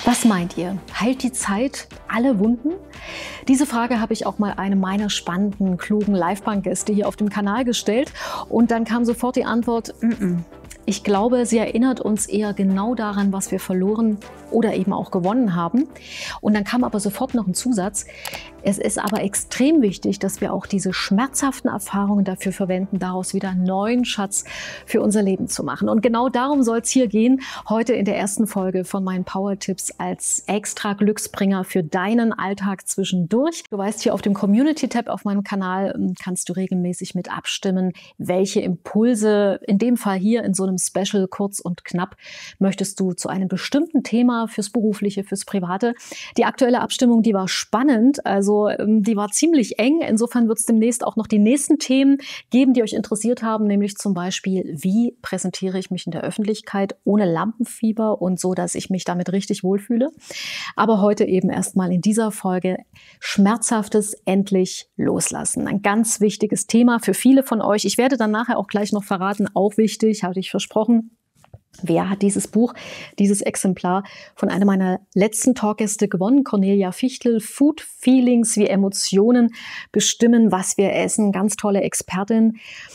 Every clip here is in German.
Was meint ihr? Heilt die Zeit alle Wunden? Diese Frage habe ich auch mal einem meiner spannenden, klugen Liveband-Gäste hier auf dem Kanal gestellt. Und dann kam sofort die Antwort, Ich glaube, sie erinnert uns eher genau daran, was wir verloren oder eben auch gewonnen haben. Und dann kam aber sofort noch ein Zusatz. Es ist aber extrem wichtig, dass wir auch diese schmerzhaften Erfahrungen dafür verwenden, daraus wieder einen neuen Schatz für unser Leben zu machen. Und genau darum soll es hier gehen, heute in der ersten Folge von meinen Power-Tipps als extra Glücksbringer für deinen Alltag zwischendurch. Du weißt, hier auf dem Community-Tab auf meinem Kanal kannst du regelmäßig mit abstimmen, welche Impulse, in dem Fall hier in so einem Special, kurz und knapp, möchtest du zu einem bestimmten Thema fürs Berufliche, fürs Private. Die aktuelle Abstimmung, die war spannend, also die war ziemlich eng. Insofern wird es demnächst auch noch die nächsten Themen geben, die euch interessiert haben, nämlich zum Beispiel, wie präsentiere ich mich in der Öffentlichkeit ohne Lampenfieber und so, dass ich mich damit richtig wohlfühle. Aber heute eben erstmal in dieser Folge Schmerzhaftes endlich loslassen. Ein ganz wichtiges Thema für viele von euch. Ich werde dann nachher auch gleich noch verraten, auch wichtig, hatte ich versprochen. Wer hat dieses Buch, dieses Exemplar von einem meiner letzten Talkgäste gewonnen? Cornelia Fichtel, Food Feelings, wie Emotionen bestimmen, was wir essen. Ganz tolle Expertin.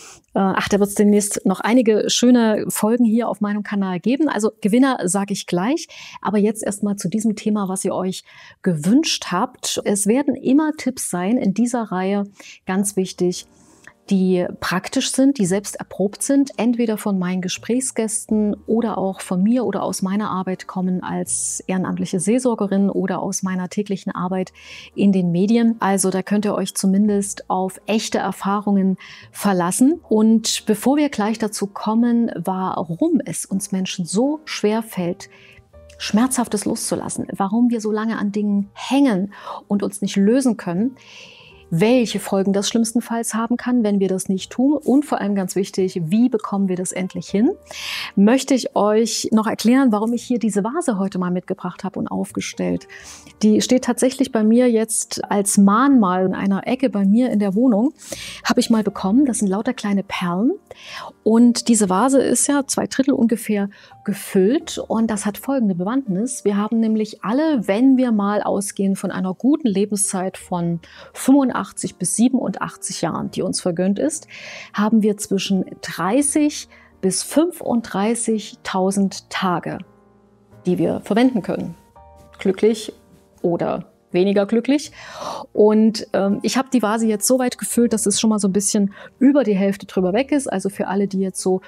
Da wird es demnächst noch einige schöne Folgen hier auf meinem Kanal geben. Also Gewinner sage ich gleich. Aber jetzt erstmal zu diesem Thema, was ihr euch gewünscht habt. Es werden immer Tipps sein in dieser Reihe, ganz wichtig, die praktisch sind, die selbst erprobt sind, entweder von meinen Gesprächsgästen oder auch von mir oder aus meiner Arbeit kommen als ehrenamtliche Seelsorgerin oder aus meiner täglichen Arbeit in den Medien. Also da könnt ihr euch zumindest auf echte Erfahrungen verlassen. Und bevor wir gleich dazu kommen, warum es uns Menschen so schwer fällt, Schmerzhaftes loszulassen, warum wir so lange an Dingen hängen und uns nicht lösen können, welche Folgen das schlimmstenfalls haben kann, wenn wir das nicht tun und vor allem ganz wichtig, wie bekommen wir das endlich hin, möchte ich euch noch erklären, warum ich hier diese Vase heute mal mitgebracht habe und aufgestellt. Die steht tatsächlich bei mir jetzt als Mahnmal in einer Ecke bei mir in der Wohnung, habe ich mal bekommen. Das sind lauter kleine Perlen und diese Vase ist ja 2/3 ungefähr gefüllt und das hat folgende Bewandtnis. Wir haben nämlich alle, wenn wir mal ausgehen von einer guten Lebenszeit von 85 bis 87 Jahren, die uns vergönnt ist, haben wir zwischen 30 bis 35.000 Tage, die wir verwenden können. Glücklich oder weniger glücklich. Und ich habe die Vase jetzt so weit gefüllt, dass es schon mal so ein bisschen über die Hälfte drüber weg ist. Also für alle, die jetzt so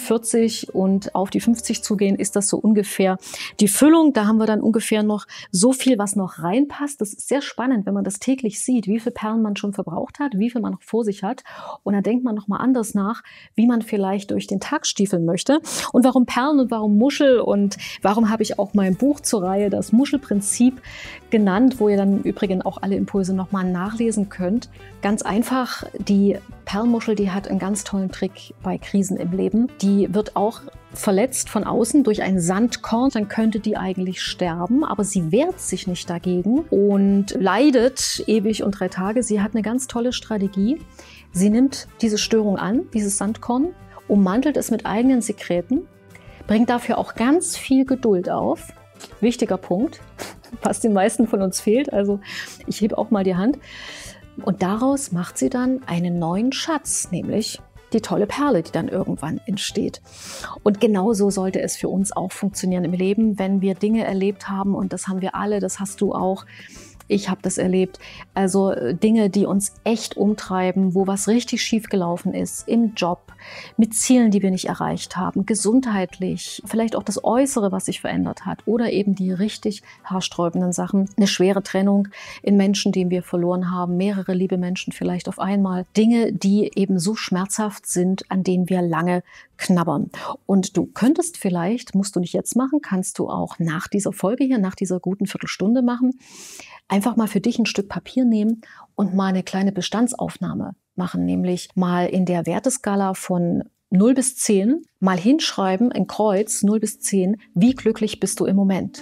Ü40 und auf die 50 zugehen, ist das so ungefähr die Füllung. Da haben wir dann ungefähr noch so viel, was noch reinpasst. Das ist sehr spannend, wenn man das täglich sieht, wie viele Perlen man schon verbraucht hat, wie viel man noch vor sich hat. Und dann denkt man noch mal anders nach, wie man vielleicht durch den Tag stiefeln möchte. Und warum Perlen und warum Muschel und warum habe ich auch mein Buch zur Reihe, das Muschelprinzip, genannt, wo ihr dann im Übrigen auch alle Impulse nochmal nachlesen könnt. Ganz einfach, die Perlmuschel, die hat einen ganz tollen Trick bei Krisen im Leben. Die wird auch verletzt von außen durch ein Sandkorn, dann könnte die eigentlich sterben, aber sie wehrt sich nicht dagegen und leidet ewig und 3 Tage. Sie hat eine ganz tolle Strategie. Sie nimmt diese Störung an, dieses Sandkorn, ummantelt es mit eigenen Sekreten, bringt dafür auch ganz viel Geduld auf. Wichtiger Punkt, was den meisten von uns fehlt. Also ich hebe auch mal die Hand. Und daraus macht sie dann einen neuen Schatz, nämlich die tolle Perle, die dann irgendwann entsteht. Und genauso sollte es für uns auch funktionieren im Leben, wenn wir Dinge erlebt haben. Und das haben wir alle, das hast du auch. Ich habe das erlebt. Also Dinge, die uns echt umtreiben, wo was richtig schief gelaufen ist, im Job, mit Zielen, die wir nicht erreicht haben, gesundheitlich, vielleicht auch das Äußere, was sich verändert hat oder eben die richtig haarsträubenden Sachen, eine schwere Trennung in Menschen, die wir verloren haben, mehrere liebe Menschen vielleicht auf einmal. Dinge, die eben so schmerzhaft sind, an denen wir lange knabbern. Und du könntest vielleicht, musst du nicht jetzt machen, kannst du auch nach dieser Folge hier, nach dieser guten Viertelstunde machen, einfach mal für dich ein Stück Papier nehmen und mal eine kleine Bestandsaufnahme machen, nämlich mal in der Werteskala von 0 bis 10 mal hinschreiben, ein Kreuz, 0 bis 10, wie glücklich bist du im Moment?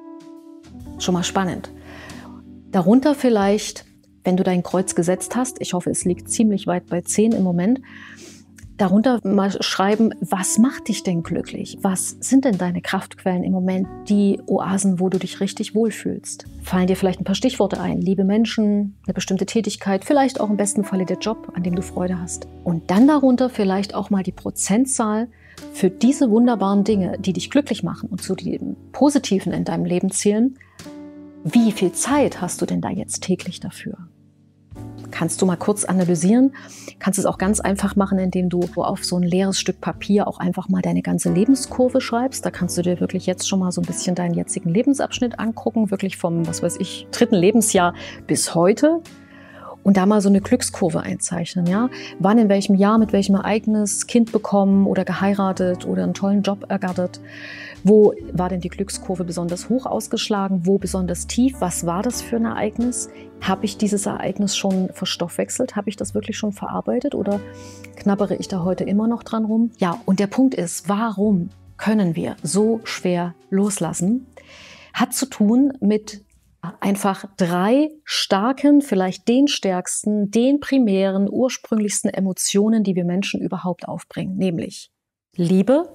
Schon mal spannend. Darunter vielleicht, wenn du dein Kreuz gesetzt hast, ich hoffe, es liegt ziemlich weit bei 10 im Moment, Darunter mal schreiben, was macht dich denn glücklich? Was sind denn deine Kraftquellen im Moment, die Oasen, wo du dich richtig wohlfühlst? Fallen dir vielleicht ein paar Stichworte ein? Liebe Menschen, eine bestimmte Tätigkeit, vielleicht auch im besten Falle der Job, an dem du Freude hast. Und dann darunter vielleicht auch mal die Prozentzahl für diese wunderbaren Dinge, die dich glücklich machen und zu den Positiven in deinem Leben zählen. Wie viel Zeit hast du denn da jetzt täglich dafür? Kannst du mal kurz analysieren. Kannst es auch ganz einfach machen, indem du auf so ein leeres Stück Papier auch einfach mal deine ganze Lebenskurve schreibst. Da kannst du dir wirklich jetzt schon mal so ein bisschen deinen jetzigen Lebensabschnitt angucken, wirklich vom, 3. Lebensjahr bis heute. Und da mal so eine Glückskurve einzeichnen, ja. Wann, in welchem Jahr, mit welchem Ereignis, Kind bekommen oder geheiratet oder einen tollen Job ergattert. Wo war denn die Glückskurve besonders hoch ausgeschlagen? Wo besonders tief? Was war das für ein Ereignis? Habe ich dieses Ereignis schon verstoffwechselt? Habe ich das wirklich schon verarbeitet oder knabbere ich da heute immer noch dran rum? Ja, und der Punkt ist, warum können wir so schwer loslassen? Hat zu tun mit einfach 3 starken, vielleicht den stärksten, den primären, ursprünglichsten Emotionen, die wir Menschen überhaupt aufbringen, nämlich Liebe,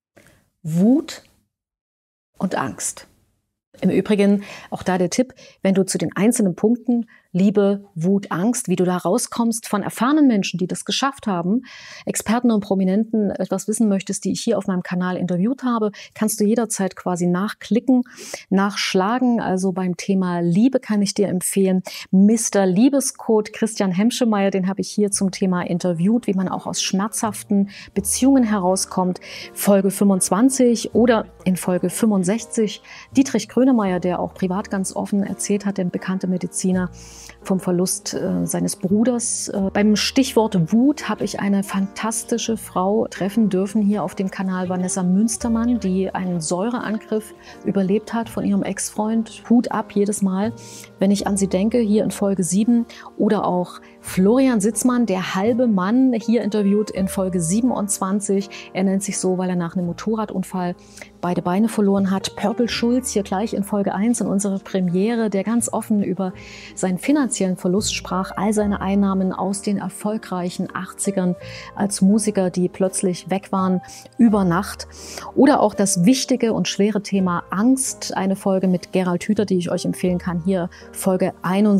Wut und Angst. Im Übrigen, auch da der Tipp, wenn du zu den einzelnen Punkten Liebe, Wut, Angst, wie du da rauskommst von erfahrenen Menschen, die das geschafft haben, Experten und Prominenten etwas wissen möchtest, die ich hier auf meinem Kanal interviewt habe, kannst du jederzeit quasi nachklicken, nachschlagen. Also beim Thema Liebe kann ich dir empfehlen, Mr. Liebescode Christian Hemschemeyer, den habe ich hier zum Thema interviewt, wie man auch aus schmerzhaften Beziehungen herauskommt. Folge 25 oder in Folge 65 Dietrich Grönemeyer, der auch privat ganz offen erzählt hat, der bekannte Mediziner, vom Verlust seines Bruders. Beim Stichwort Wut habe ich eine fantastische Frau treffen dürfen hier auf dem Kanal, Vanessa Münstermann, die einen Säureangriff überlebt hat von ihrem Ex-Freund. Hut ab jedes Mal, wenn ich an sie denke, hier in Folge 7. Oder auch Florian Sitzmann, der halbe Mann, hier interviewt in Folge 27. Er nennt sich so, weil er nach einem Motorradunfall beide Beine verloren hat. Pörpel Schulz, hier gleich in Folge 1 in unserer Premiere, der ganz offen über seinen finanziellen Verlust sprach, all seine Einnahmen aus den erfolgreichen 80ern als Musiker, die plötzlich weg waren über Nacht. Oder auch das wichtige und schwere Thema Angst, eine Folge mit Gerald Hüther, die ich euch empfehlen kann, hier Folge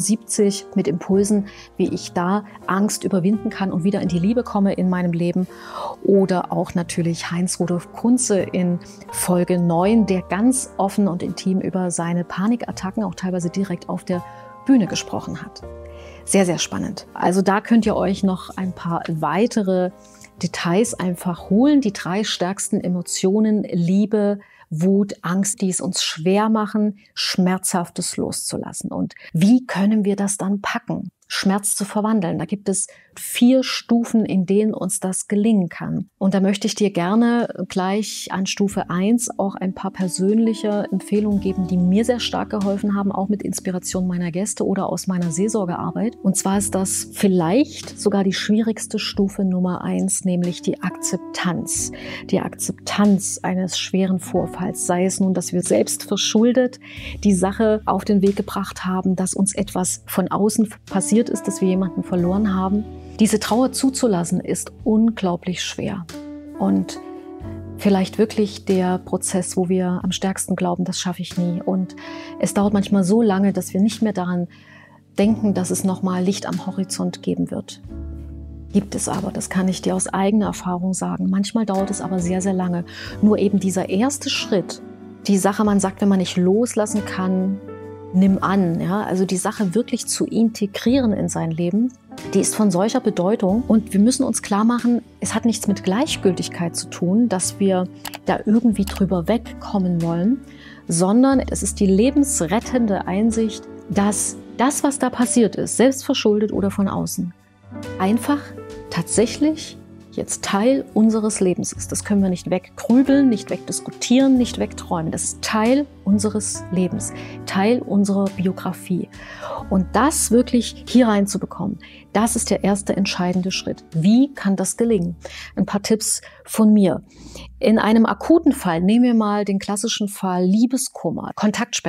71 mit Impulsen, wie ich da Angst überwinden kann und wieder in die Liebe komme in meinem Leben. Oder auch natürlich Heinz-Rudolf Kunze in Folge 9, der ganz offen und intim über seine Panikattacken, auch teilweise direkt auf der Bühne gesprochen hat. Sehr, sehr spannend. Also da könnt ihr euch noch ein paar weitere Details einfach holen. Die 3 stärksten Emotionen, Liebe, Wut, Angst, die es uns schwer machen, Schmerzhaftes loszulassen. Und wie können wir das dann packen? Schmerz zu verwandeln. Da gibt es 4 Stufen, in denen uns das gelingen kann. Und da möchte ich dir gerne gleich an Stufe 1 auch ein paar persönliche Empfehlungen geben, die mir sehr stark geholfen haben, auch mit Inspiration meiner Gäste oder aus meiner Seelsorgearbeit. Und zwar ist das vielleicht sogar die schwierigste Stufe Nummer 1, nämlich die Akzeptanz. Die Akzeptanz eines schweren Vorfalls, sei es nun, dass wir selbst verschuldet die Sache auf den Weg gebracht haben, dass uns etwas von außen passiert ist, dass wir jemanden verloren haben. Diese Trauer zuzulassen ist unglaublich schwer. Und vielleicht wirklich der Prozess, wo wir am stärksten glauben, das schaffe ich nie. Und es dauert manchmal so lange, dass wir nicht mehr daran denken, dass es nochmal Licht am Horizont geben wird. Gibt es aber, das kann ich dir aus eigener Erfahrung sagen. Manchmal dauert es aber sehr, sehr lange. Nur eben dieser erste Schritt, die Sache, man sagt, wenn man nicht loslassen kann, nimm an, ja, also die Sache wirklich zu integrieren in sein Leben, die ist von solcher Bedeutung und wir müssen uns klar machen, es hat nichts mit Gleichgültigkeit zu tun, dass wir da irgendwie drüber wegkommen wollen, sondern es ist die lebensrettende Einsicht, dass das, was da passiert ist, selbstverschuldet oder von außen, einfach tatsächlich jetzt Teil unseres Lebens ist. Das können wir nicht weggrübeln, nicht wegdiskutieren, nicht wegträumen. Das ist Teil unseres Lebens, Teil unserer Biografie. Und das wirklich hier reinzubekommen, das ist der erste entscheidende Schritt. Wie kann das gelingen? Ein paar Tipps von mir. In einem akuten Fall, nehmen wir mal den klassischen Fall Liebeskummer, Kontaktsperre.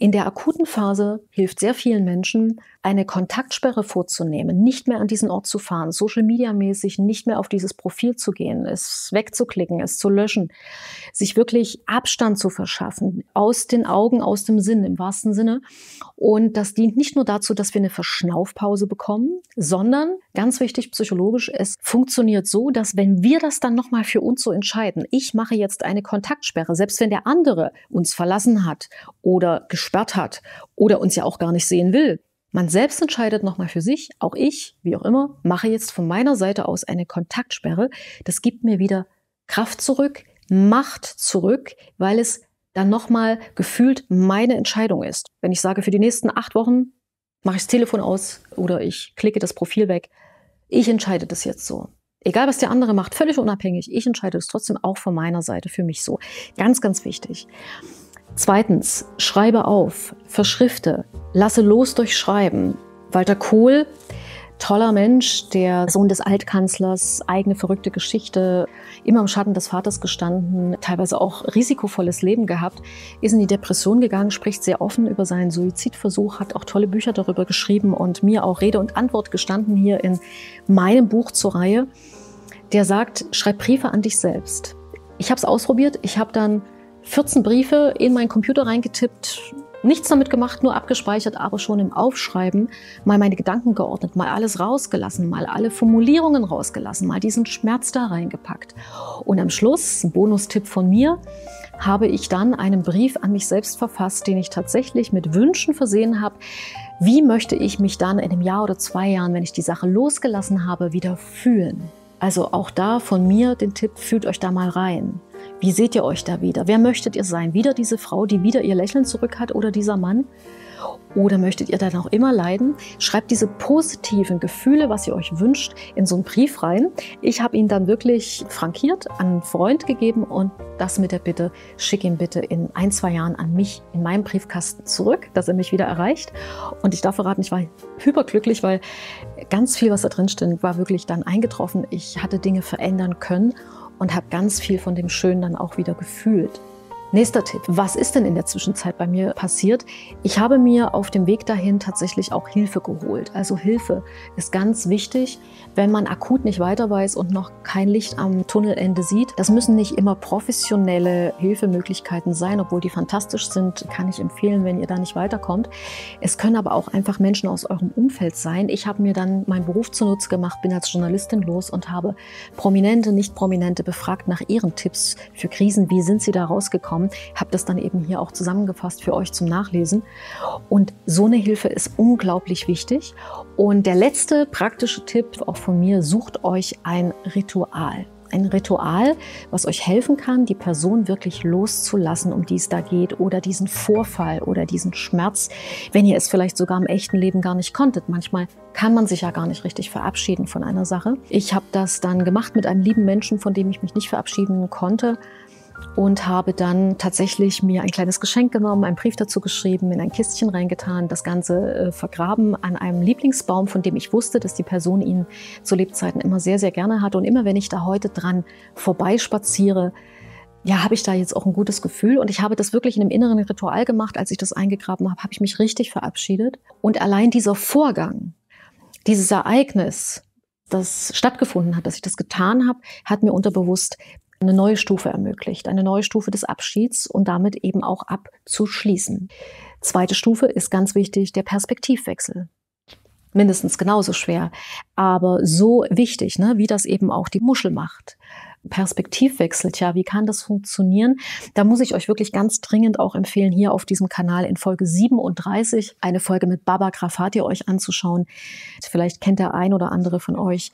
In der akuten Phase hilft sehr vielen Menschen, eine Kontaktsperre vorzunehmen, nicht mehr an diesen Ort zu fahren, Social-Media-mäßig nicht mehr auf dieses Profil zu gehen, es wegzuklicken, es zu löschen, sich wirklich Abstand zu verschaffen, aus den Augen, aus dem Sinn, im wahrsten Sinne. Und das dient nicht nur dazu, dass wir eine Verschnaufpause bekommen, sondern, ganz wichtig psychologisch, es funktioniert so, dass wenn wir das dann nochmal für uns so entscheiden, ich mache jetzt eine Kontaktsperre, selbst wenn der andere uns verlassen hat oder gesperrt hat oder uns ja auch gar nicht sehen will, man selbst entscheidet nochmal für sich, auch ich, wie auch immer, mache jetzt von meiner Seite aus eine Kontaktsperre. Das gibt mir wieder Kraft zurück, Macht zurück, weil es dann nochmal gefühlt meine Entscheidung ist. Wenn ich sage, für die nächsten 8 Wochen mache ich das Telefon aus oder ich klicke das Profil weg, ich entscheide das jetzt so. Egal, was der andere macht, völlig unabhängig, ich entscheide es trotzdem auch von meiner Seite für mich so. Ganz, ganz wichtig. Zweitens, schreibe auf, verschrifte, lasse los durch Schreiben. Walter Kohl, toller Mensch, der Sohn des Altkanzlers, eigene verrückte Geschichte, immer im Schatten des Vaters gestanden, teilweise auch risikovolles Leben gehabt, ist in die Depression gegangen, spricht sehr offen über seinen Suizidversuch, hat auch tolle Bücher darüber geschrieben und mir auch Rede und Antwort gestanden hier in meinem Buch zur Reihe. Der sagt, schreib Briefe an dich selbst. Ich habe es ausprobiert, ich habe dann 14 Briefe in meinen Computer reingetippt, nichts damit gemacht, nur abgespeichert, aber schon im Aufschreiben mal meine Gedanken geordnet, mal alles rausgelassen, mal alle Formulierungen rausgelassen, mal diesen Schmerz da reingepackt. Und am Schluss, ein Bonustipp von mir, habe ich dann einen Brief an mich selbst verfasst, den ich tatsächlich mit Wünschen versehen habe. Wie möchte ich mich dann in einem Jahr oder 2 Jahren, wenn ich die Sache losgelassen habe, wieder fühlen? Also auch da von mir den Tipp, fühlt euch da mal rein. Wie seht ihr euch da wieder? Wer möchtet ihr sein? Wieder diese Frau, die wieder ihr Lächeln zurück hat oder dieser Mann? Oder möchtet ihr dann auch immer leiden? Schreibt diese positiven Gefühle, was ihr euch wünscht, in so einen Brief rein. Ich habe ihn dann wirklich frankiert, an einen Freund gegeben und das mit der Bitte, schick ihn bitte in 1, 2 Jahren an mich in meinem Briefkasten zurück, dass er mich wieder erreicht. Und ich darf verraten, ich war hyperglücklich, weil ganz viel, was da drin stand, war wirklich dann eingetroffen. Ich hatte Dinge verändern können und habe ganz viel von dem Schönen dann auch wieder gefühlt. Nächster Tipp. Was ist denn in der Zwischenzeit bei mir passiert? Ich habe mir auf dem Weg dahin tatsächlich auch Hilfe geholt. Also Hilfe ist ganz wichtig, wenn man akut nicht weiter weiß und noch kein Licht am Tunnelende sieht. Das müssen nicht immer professionelle Hilfemöglichkeiten sein, obwohl die fantastisch sind, kann ich empfehlen, wenn ihr da nicht weiterkommt. Es können aber auch einfach Menschen aus eurem Umfeld sein. Ich habe mir dann meinen Beruf zunutze gemacht, bin als Journalistin los und habe Prominente, Nicht-Prominente befragt nach ihren Tipps für Krisen. Wie sind sie da rausgekommen? Habe das dann eben hier auch zusammengefasst für euch zum Nachlesen. Und so eine Hilfe ist unglaublich wichtig. Und der letzte praktische Tipp auch von mir, sucht euch ein Ritual. Ein Ritual, was euch helfen kann, die Person wirklich loszulassen, um die es da geht, oder diesen Vorfall oder diesen Schmerz, wenn ihr es vielleicht sogar im echten Leben gar nicht konntet. Manchmal kann man sich ja gar nicht richtig verabschieden von einer Sache. Ich habe das dann gemacht mit einem lieben Menschen, von dem ich mich nicht verabschieden konnte. Und habe dann tatsächlich mir ein kleines Geschenk genommen, einen Brief dazu geschrieben, in ein Kistchen reingetan, das Ganze vergraben an einem Lieblingsbaum, von dem ich wusste, dass die Person ihn zu Lebzeiten immer sehr, sehr gerne hat. Und immer wenn ich da heute dran vorbeispaziere, ja, habe ich da jetzt auch ein gutes Gefühl. Und ich habe das wirklich in einem inneren Ritual gemacht. Als ich das eingegraben habe, habe ich mich richtig verabschiedet. Und allein dieser Vorgang, dieses Ereignis, das stattgefunden hat, dass ich das getan habe, hat mir unterbewusst eine neue Stufe ermöglicht, eine neue Stufe des Abschieds und damit eben auch abzuschließen. Zweite Stufe ist ganz wichtig, der Perspektivwechsel. Mindestens genauso schwer, aber so wichtig, ne, wie das eben auch die Muschel macht. Perspektivwechsel, tja, wie kann das funktionieren? Da muss ich euch wirklich ganz dringend auch empfehlen, hier auf diesem Kanal in Folge 37 eine Folge mit Baba Grafati euch anzuschauen. Vielleicht kennt der ein oder andere von euch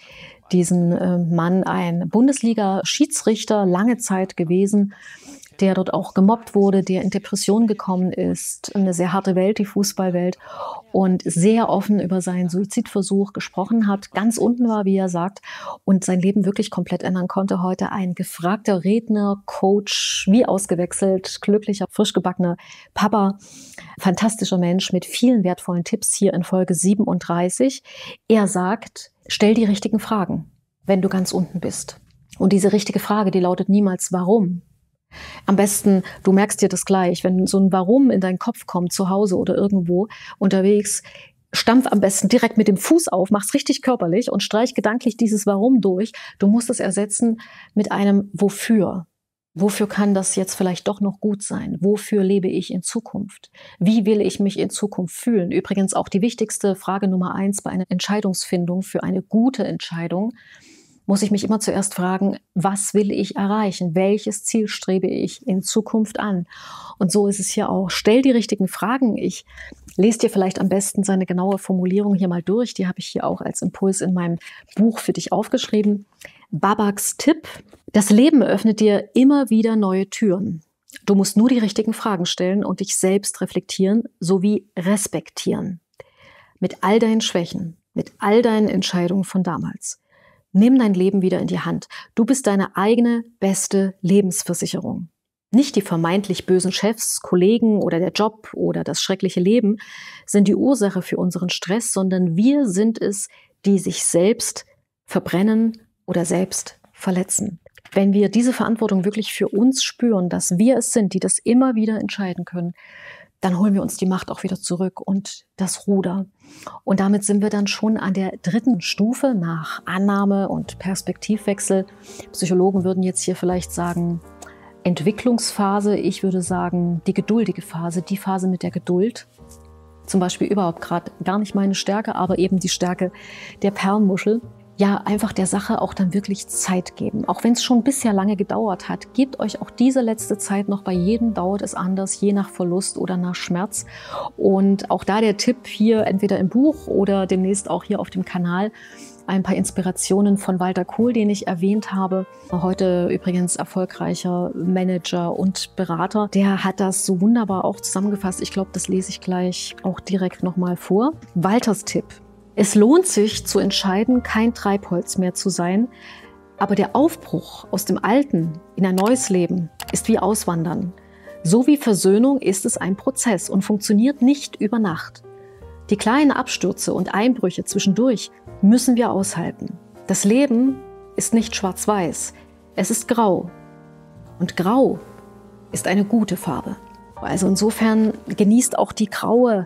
diesen Mann, ein Bundesliga-Schiedsrichter, lange Zeit gewesen, der dort auch gemobbt wurde, der in Depression gekommen ist. Eine sehr harte Welt, die Fußballwelt, und sehr offen über seinen Suizidversuch gesprochen hat, ganz unten war, wie er sagt, und sein Leben wirklich komplett ändern konnte. Heute ein gefragter Redner, Coach, wie ausgewechselt, glücklicher, frisch gebackener Papa, fantastischer Mensch mit vielen wertvollen Tipps hier in Folge 37. Er sagt, stell die richtigen Fragen, wenn du ganz unten bist. Und diese richtige Frage, die lautet niemals warum, Am besten, du merkst dir das gleich, wenn so ein Warum in deinen Kopf kommt, zu Hause oder irgendwo unterwegs, stampf am besten direkt mit dem Fuß auf, mach's richtig körperlich und streich gedanklich dieses Warum durch. Du musst es ersetzen mit einem Wofür. Wofür kann das jetzt vielleicht doch noch gut sein? Wofür lebe ich in Zukunft? Wie will ich mich in Zukunft fühlen? Übrigens auch die wichtigste Frage Nummer 1 bei einer Entscheidungsfindung für eine gute Entscheidung. Muss ich mich immer zuerst fragen, was will ich erreichen? Welches Ziel strebe ich in Zukunft an? Und so ist es hier auch. Stell die richtigen Fragen. Ich lese dir vielleicht am besten seine genaue Formulierung hier mal durch. Die habe ich hier auch als Impuls in meinem Buch für dich aufgeschrieben. Babaks Tipp: Das Leben öffnet dir immer wieder neue Türen. Du musst nur die richtigen Fragen stellen und dich selbst reflektieren sowie respektieren. Mit all deinen Schwächen, mit all deinen Entscheidungen von damals. Nimm dein Leben wieder in die Hand. Du bist deine eigene beste Lebensversicherung. Nicht die vermeintlich bösen Chefs, Kollegen oder der Job oder das schreckliche Leben sind die Ursache für unseren Stress, sondern wir sind es, die sich selbst verbrennen oder selbst verletzen. Wenn wir diese Verantwortung wirklich für uns spüren, dass wir es sind, die das immer wieder entscheiden können, dann holen wir uns die Macht auch wieder zurück und das Ruder. Und damit sind wir dann schon an der 3. Stufe nach Annahme und Perspektivwechsel. Psychologen würden jetzt hier vielleicht sagen Entwicklungsphase. Ich würde sagen die geduldige Phase, die Phase mit der Geduld. Zum Beispiel überhaupt gerade gar nicht meine Stärke, aber eben die Stärke der Perlmuschel. Ja, einfach der Sache auch dann wirklich Zeit geben. Auch wenn es schon bisher lange gedauert hat, gebt euch auch diese letzte Zeit noch. Bei jedem dauert es anders, je nach Verlust oder nach Schmerz. Und auch da der Tipp hier, entweder im Buch oder demnächst auch hier auf dem Kanal, ein paar Inspirationen von Walter Kohl, den ich erwähnt habe. Heute übrigens erfolgreicher Manager und Berater. Der hat das so wunderbar auch zusammengefasst. Ich glaube, das lese ich gleich auch direkt nochmal vor. Walters Tipp: Es lohnt sich zu entscheiden, kein Treibholz mehr zu sein, aber der Aufbruch aus dem Alten in ein neues Leben ist wie Auswandern. So wie Versöhnung ist es ein Prozess und funktioniert nicht über Nacht. Die kleinen Abstürze und Einbrüche zwischendurch müssen wir aushalten. Das Leben ist nicht schwarz-weiß, es ist grau. Und grau ist eine gute Farbe. Also insofern genießt auch die graue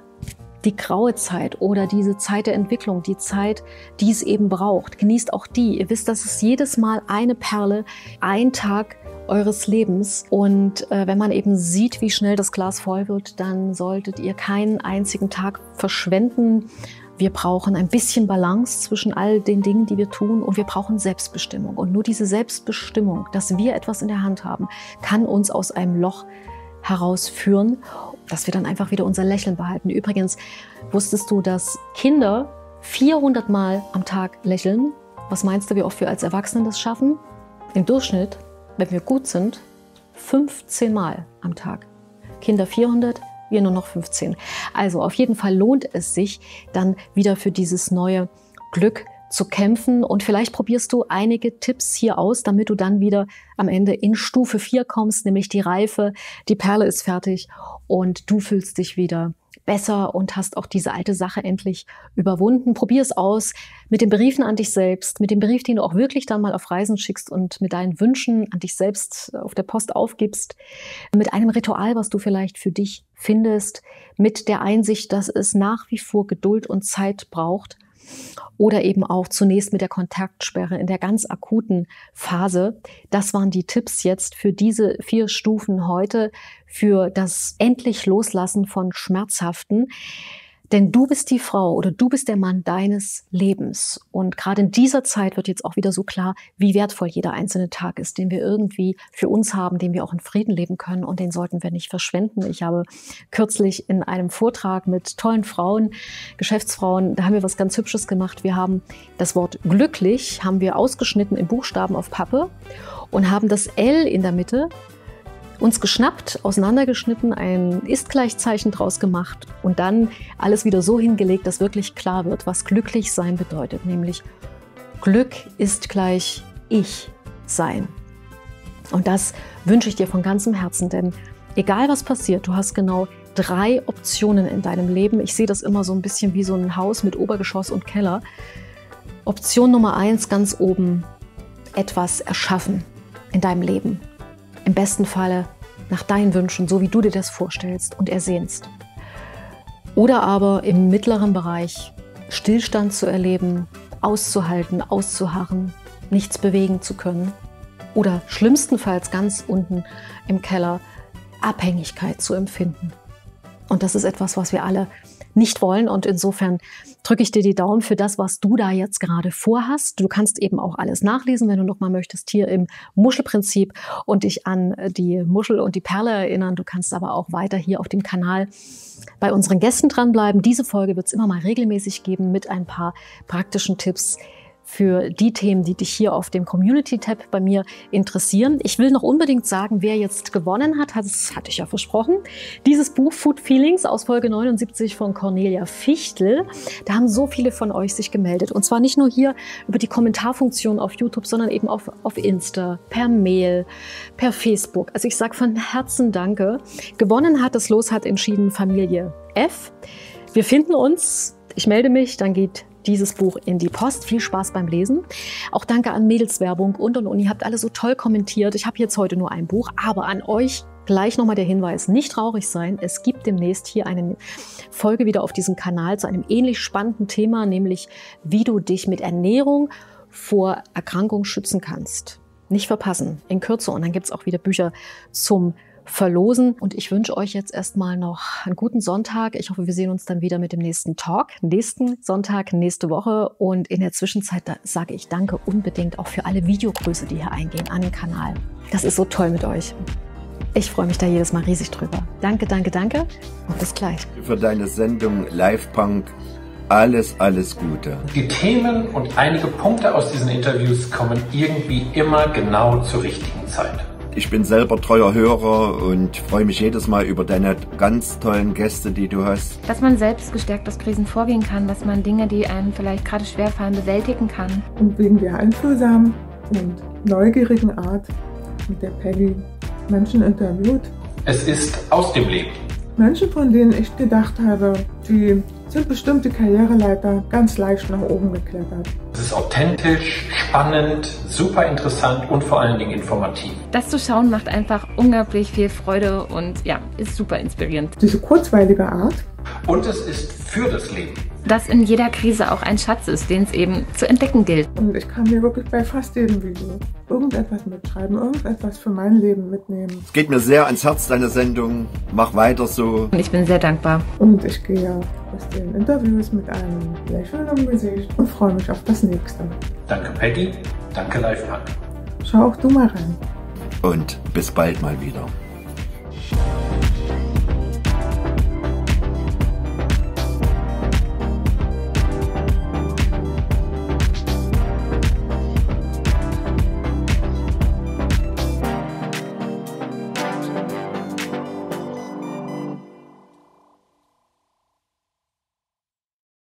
Zeit oder diese Zeit der Entwicklung, die Zeit, die es eben braucht. Genießt auch die. Ihr wisst, das ist jedes Mal eine Perle, ein Tag eures Lebens. Und wenn man eben sieht, wie schnell das Glas voll wird, dann solltet ihr keinen einzigen Tag verschwenden. Wir brauchen ein bisschen Balance zwischen all den Dingen, die wir tun, und wir brauchen Selbstbestimmung. Und nur diese Selbstbestimmung, dass wir etwas in der Hand haben, kann uns aus einem Loch herausführen, dass wir dann einfach wieder unser Lächeln behalten. Übrigens, wusstest du, dass Kinder 400 Mal am Tag lächeln? Was meinst du, wie oft wir als Erwachsene das schaffen? Im Durchschnitt, wenn wir gut sind, 15 Mal am Tag. Kinder 400, wir nur noch 15. Also auf jeden Fall lohnt es sich, dann wieder für dieses neue Glück zu kämpfen. Und vielleicht probierst du einige Tipps hier aus, damit du dann wieder am Ende in Stufe 4 kommst, nämlich die Reife. Die Perle ist fertig und du fühlst dich wieder besser und hast auch diese alte Sache endlich überwunden. Probier es aus mit den Briefen an dich selbst, mit dem Brief, den du auch wirklich dann mal auf Reisen schickst und mit deinen Wünschen an dich selbst auf der Post aufgibst, mit einem Ritual, was du vielleicht für dich findest, mit der Einsicht, dass es nach wie vor Geduld und Zeit braucht. Oder eben auch zunächst mit der Kontaktsperre in der ganz akuten Phase. Das waren die Tipps jetzt für diese 4 Stufen heute, für das endlich Loslassen von Schmerzhaften. Denn du bist die Frau oder du bist der Mann deines Lebens. Und gerade in dieser Zeit wird jetzt auch wieder so klar, wie wertvoll jeder einzelne Tag ist, den wir irgendwie für uns haben, den wir auch in Frieden leben können, und den sollten wir nicht verschwenden. Ich habe kürzlich in einem Vortrag mit tollen Frauen, Geschäftsfrauen, da haben wir was ganz Hübsches gemacht. Wir haben das Wort glücklich, haben wir ausgeschnitten in Buchstaben auf Pappe und haben das L in der Mitte uns geschnappt, auseinandergeschnitten, ein Ist-Gleichzeichen draus gemacht und dann alles wieder so hingelegt, dass wirklich klar wird, was glücklich sein bedeutet. Nämlich Glück ist gleich ich sein. Und das wünsche ich dir von ganzem Herzen, denn egal was passiert, du hast genau 3 Optionen in deinem Leben. Ich sehe das immer so ein bisschen wie so ein Haus mit Obergeschoss und Keller. Option Nummer 1 ganz oben: etwas erschaffen in deinem Leben. Im besten Falle nach deinen Wünschen, so wie du dir das vorstellst und ersehnst. Oder aber im mittleren Bereich Stillstand zu erleben, auszuhalten, auszuharren, nichts bewegen zu können. Oder schlimmstenfalls ganz unten im Keller Abhängigkeit zu empfinden. Und das ist etwas, was wir alle nicht wollen. Und insofern drücke ich dir die Daumen für das, was du da jetzt gerade vorhast. Du kannst eben auch alles nachlesen, wenn du noch mal möchtest, hier im Muschelprinzip und dich an die Muschel und die Perle erinnern. Du kannst aber auch weiter hier auf dem Kanal bei unseren Gästen dranbleiben. Diese Folge wird es immer mal regelmäßig geben mit ein paar praktischen Tipps für die Themen, die dich hier auf dem Community-Tab bei mir interessieren. Ich will noch unbedingt sagen, wer jetzt gewonnen hat, das hatte ich ja versprochen. Dieses Buch Food Feelings aus Folge 79 von Cornelia Fichtel. Da haben so viele von euch sich gemeldet. Und zwar nicht nur hier über die Kommentarfunktion auf YouTube, sondern eben auf Insta, per Mail, per Facebook. Also ich sage von Herzen Danke. Gewonnen hat, das Los hat entschieden Familie F. Wir finden uns, ich melde mich, dann geht dieses Buch in die Post. Viel Spaß beim Lesen. Auch danke an Mädelswerbung und. Ihr habt alle so toll kommentiert. Ich habe jetzt heute nur ein Buch, aber an euch gleich nochmal der Hinweis, nicht traurig sein. Es gibt demnächst hier eine Folge wieder auf diesem Kanal zu einem ähnlich spannenden Thema, nämlich wie du dich mit Ernährung vor Erkrankung schützen kannst. Nicht verpassen, in Kürze. Und dann gibt es auch wieder Bücher zum Verlosen. Und ich wünsche euch jetzt erstmal noch einen guten Sonntag. Ich hoffe, wir sehen uns dann wieder mit dem nächsten Talk. Nächsten Sonntag, nächste Woche. Und in der Zwischenzeit sage ich danke unbedingt auch für alle Videogrüße, die hier eingehen an den Kanal. Das ist so toll mit euch. Ich freue mich da jedes Mal riesig drüber. Danke, danke, danke und bis gleich. Für deine Sendung Live Punk alles Gute. Die Themen und einige Punkte aus diesen Interviews kommen irgendwie immer genau zur richtigen Zeit. Ich bin selber treuer Hörer und freue mich jedes Mal über deine ganz tollen Gäste, die du hast. Dass man selbst gestärkt aus Krisen vorgehen kann, dass man Dinge, die einem vielleicht gerade schwerfallen, bewältigen kann. Und wegen der einfühlsamen und neugierigen Art, mit der Peggy Menschen interviewt. Es ist aus dem Leben. Menschen, von denen ich gedacht habe, die sind bestimmte Karriereleiter ganz leicht nach oben geklettert. Es ist authentisch, spannend, super interessant und vor allen Dingen informativ. Das zu schauen macht einfach unglaublich viel Freude und ja, ist super inspirierend. Diese kurzweilige Art. Und es ist für das Leben. Dass in jeder Krise auch ein Schatz ist, den es eben zu entdecken gilt. Und ich kann mir wirklich bei fast jedem Video irgendetwas mitschreiben, irgendetwas für mein Leben mitnehmen. Es geht mir sehr ans Herz, deine Sendung. Mach weiter so. Und ich bin sehr dankbar. Und ich gehe aus den Interviews mit einem Lächeln im Gesicht und freue mich auf das nächste. Danke Peggy, danke Live Punk. Schau auch du mal rein. Und bis bald mal wieder.